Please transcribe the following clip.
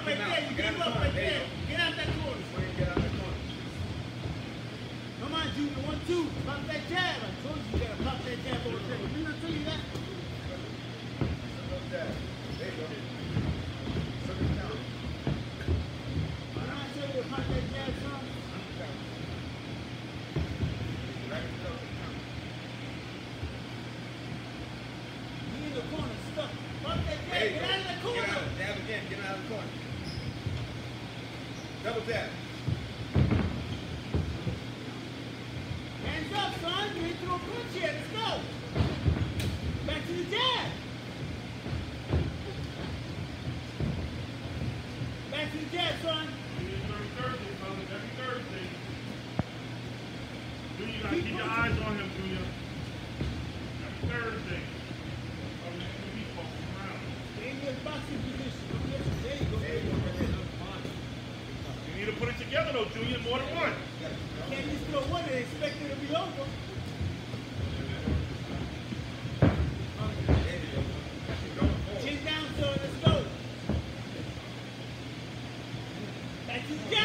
right there. You gave up right there. Get out that corner. Get out that corner. Come on, Junior. 1-2. Pop that jab. I told you gotta pop that jab over there. Didn't I tell you that? There you go. Circle down. Didn't I tell you to pop that jab, son? You in the corner, stuck. Pop that jab. Get out of the corner. Get out. Jab again. Get out of the corner. Double jab. Hands up, son. You ain't throw a punch yet. Let's go. Back to the jab. Back to the jab, son. Every Thursday, fellas. Every Thursday. Junior, you gotta keep your eyes on him, Junior. Every Thursday. Stay in your boxing position. There you go. There you go. You need to put it together, though, Junior. More than one. You can't just throw one and expect it to be over. Chin down, son. Let's go. Back to the